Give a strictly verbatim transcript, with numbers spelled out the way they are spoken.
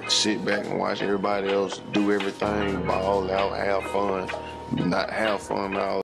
sit back and watch everybody else do everything, ball out, have fun, not have fun all